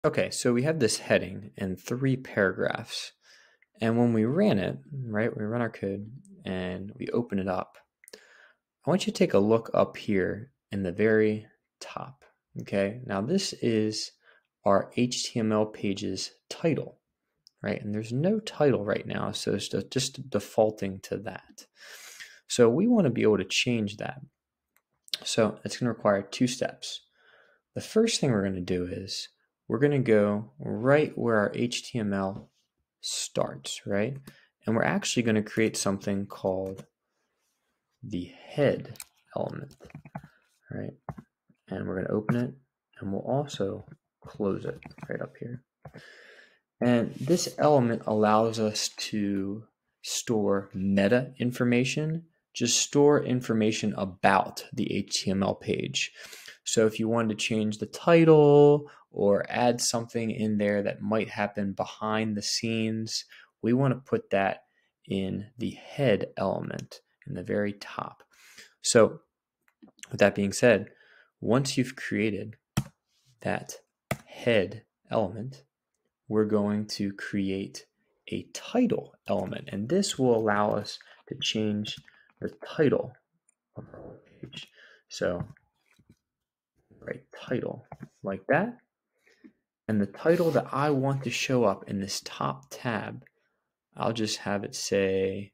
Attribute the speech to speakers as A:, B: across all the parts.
A: Okay, so we have this heading and 3 paragraphs. And when we ran it, right, we run our code and we open it up, I want you to take a look up here in the very top. Okay, now this is our HTML page's title, right? And there's no title right now, so it's just defaulting to that. So we want to be able to change that. So it's going to require 2 steps. The first thing we're going to do is we're going to go right where our HTML starts, right? And we're actually going to create something called the head element, right? And we're going to open it and we'll also close it right up here. And this element allows us to store meta information, just store information about the HTML page. So if you wanted to change the title or add something in there that might happen behind the scenes, we want to put that in the head element in the very top. So with that being said, once you've created that head element, we're going to create a title element, and this will allow us to change the title of our page. So write title like that, and the title that I want to show up in this top tab, I'll just have it say,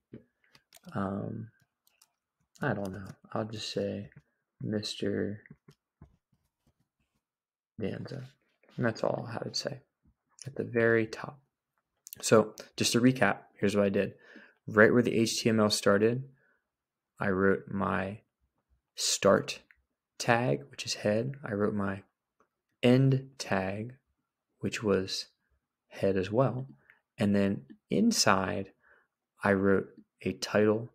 A: I don't know, I'll just say Mr. Danza, and that's all I'll have it say at the very top. So just to recap, here's what I did. Right where the HTML started, I wrote my start tag, which is head. I wrote my end tag, which was head as well. And then inside, I wrote a title,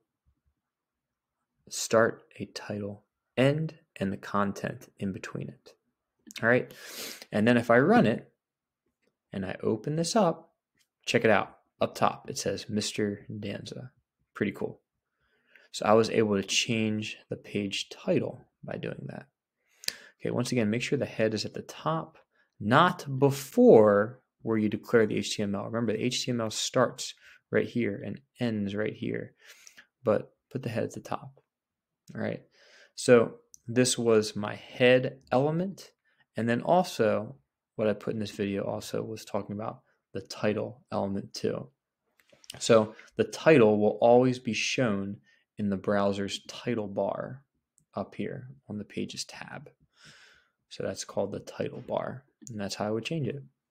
A: start, a title, end, and the content in between it. All right. And then if I run it and I open this up, check it out. Up top, it says Mr. Danza. Pretty cool. So I was able to change the page title by doing that. Okay, once again, make sure the head is at the top, not before where you declare the HTML. Remember, the HTML starts right here and ends right here, but put the head at the top. All right, so this was my head element. And then also what I put in this video also was talking about the title element too. So the title will always be shown in the browser's title bar up here on the Pages tab. So that's called the title bar, and that's how I would change it.